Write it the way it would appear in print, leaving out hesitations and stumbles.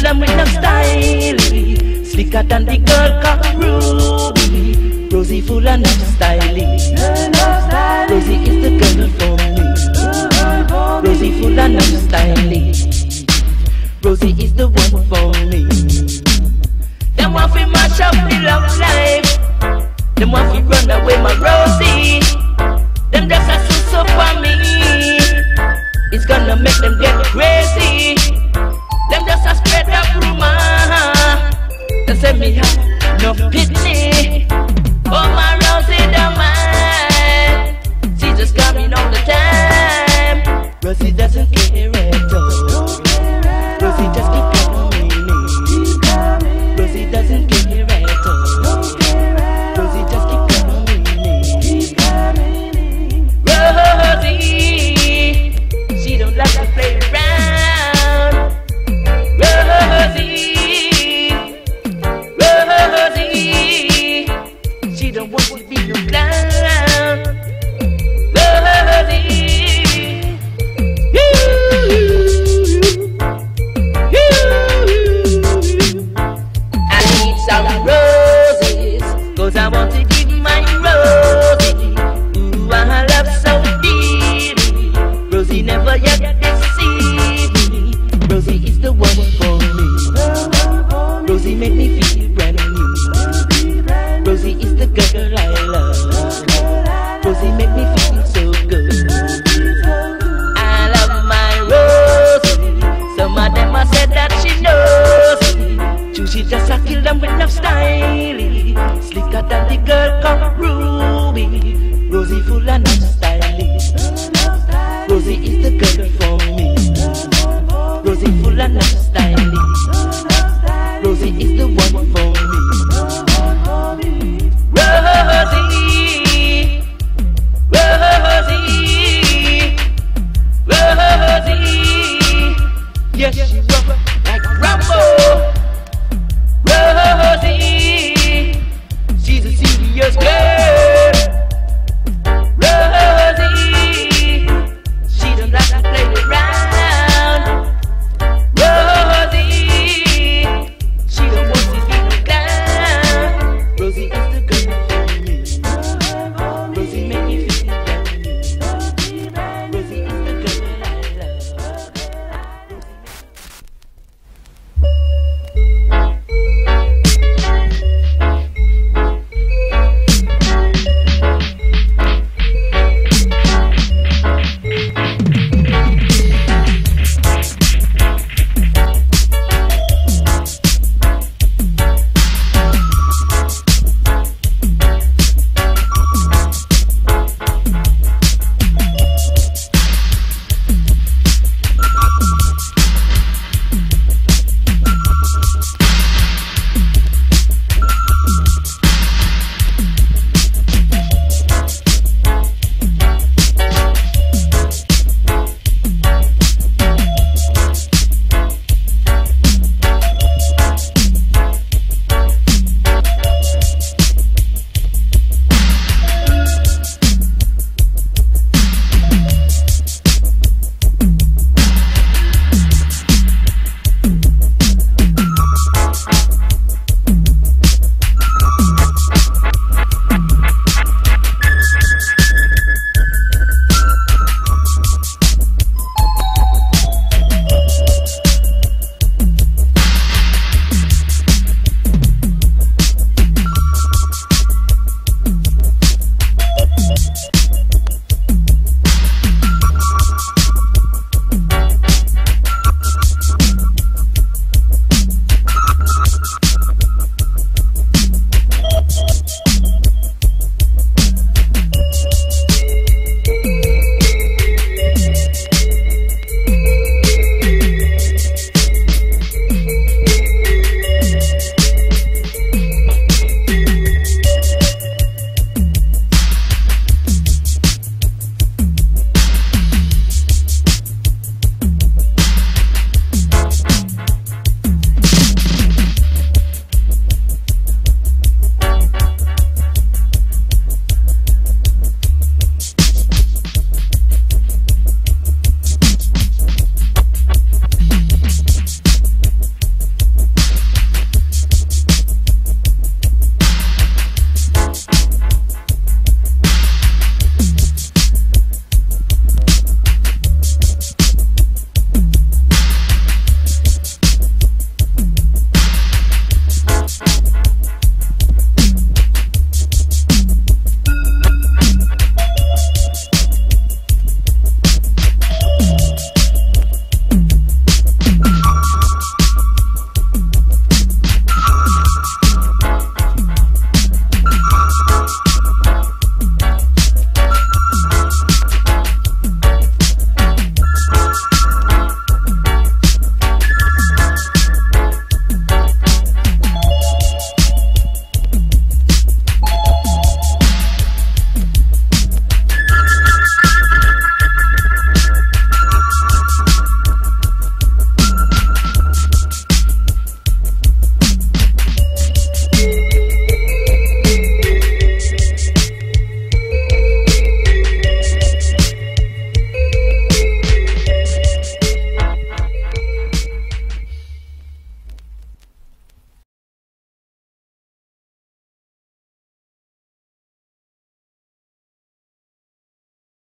them with no style. Slicker than the girl called Ruby. Rosie full of no style. Rosie is the girl for me. Rosie full of no style. Rosie is the one for me. Them want to mash up the love life. Them want to run away my Rosie. Them just a so for me. It's gonna make them get crazy. Them just a spread up rumor. They say me have no pity. Oh my Rosie don't mind. She just coming all the time. Rosie doesn't care at all. Rosie just keep coming. Rosie doesn't care at all. Rosie just keep coming. Rosie, she don't like to play around. Rosie, Rosie, she don't want to be no clown. Rosie, I need some roses, 'cause I want to give my Rosie. Ooh, I love so dearly. Rosie never yet deceived me. Rosie is the one for me. Rosie make me feel brand new. Rosie is the girl I love. Rosie make me feel so good. I love my Rosie. Some of them I said that she knows me. She just a kill them with no style. Slicker than the girl called Ruby. Rosie full of no style. Rosie is the girl for me. Rosie full of no style. Rosie is the one for me. Rosie, Rosie, Rosie. Yes, she